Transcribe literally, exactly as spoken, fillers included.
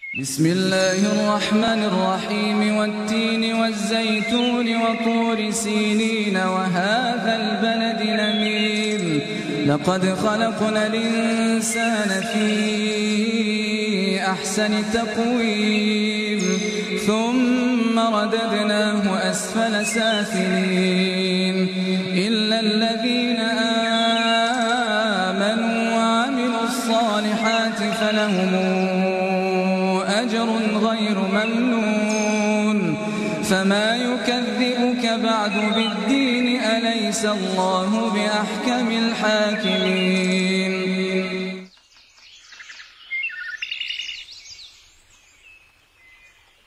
بسم الله الرحمن الرحيم والتين والزيتون وطور سينين وهذا البلد الأمين لقد خلقنا الإنسان في أحسن تقويم ثم رددناه أسفل سافلين إلا الذين آمنوا وعملوا الصالحات فلهم أجر غير ممنون فما يكذبك بعد بالدين أليس الله بأحكم الحاكمين